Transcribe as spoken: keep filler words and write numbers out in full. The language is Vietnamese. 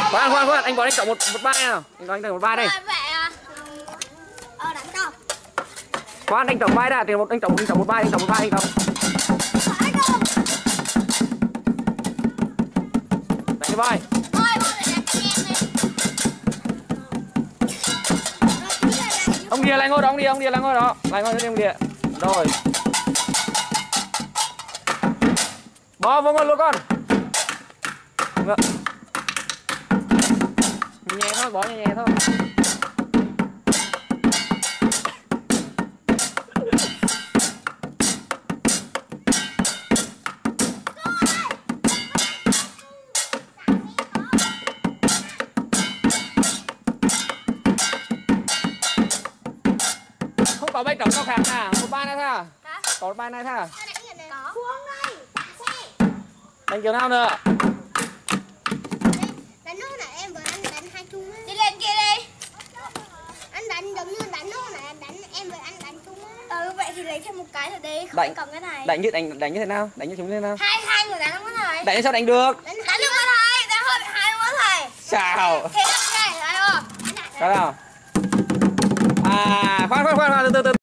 Khoan khoan khoan, anh bọn anh chọn một một vai nào. Anh anh chọn một vai đây. Ờ đánh đâu? Khoan anh chọn vai đã, thì một anh chọn anh chọn một vai, anh chọn một vai anh chọn. Đánh cái vai. Ông Đìa lại ngồi đó, ông Đìa, ông Đìa lại ngồi đó. Lại ngồi đi ông Đìa. Rồi. Bó vô ngồi luôn con. Vâng. Nhẹ thôi, bó nhẹ nhẹ thôi. Không có bay trống nào khác nè, một bài này thôi. Có một bài này thôi. Có. Khuôn đây. Đánh kiểu nào nữa? Đánh lúc nãy em vừa anh đánh hai chung á. Đi lên kia đi. Anh đánh giống như đánh lúc nãy đánh em vừa anh đánh chung á. Ừ vậy thì lấy thêm một cái rồi đi, không đánh, cầm cái này. Đánh như đánh đánh như thế nào? Đánh như chúng như thế nào? Hai hai người đánh không có thầy. Đánh sao đánh được? Đánh đánh được có thầy, đánh hơn hai không có thầy. Sao? Thế này thấy không? Sao nào? À, khoan khoan khoan, từ từ từ.